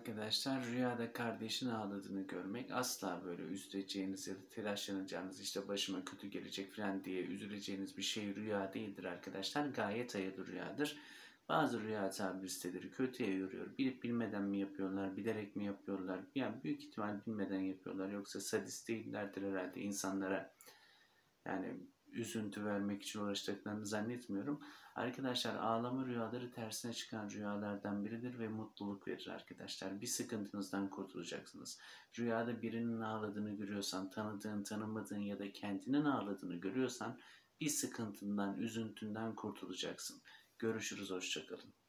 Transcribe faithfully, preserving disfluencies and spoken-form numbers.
Arkadaşlar, rüyada kardeşin ağladığını görmek asla böyle üzüleceğiniz ya da telaşlanacağınız, işte başıma kötü gelecek falan diye üzüleceğiniz bir şey rüya değildir arkadaşlar. Gayet hayırlı rüyadır. Bazı rüya tabir siteleri kötüye yoruyor. Bilip bilmeden mi yapıyorlar, bilerek mi yapıyorlar? Yani büyük ihtimal bilmeden yapıyorlar. Yoksa sadist değillerdir herhalde, insanlara yani üzüntü vermek için uğraştıklarını zannetmiyorum. Arkadaşlar, ağlama rüyaları tersine çıkan rüyalardan biridir ve mutluluk verir arkadaşlar. Bir sıkıntınızdan kurtulacaksınız. Rüyada birinin ağladığını görüyorsan, tanıdığın, tanımadığın ya da kendinin ağladığını görüyorsan bir sıkıntından, üzüntünden kurtulacaksın. Görüşürüz, hoşça kalın.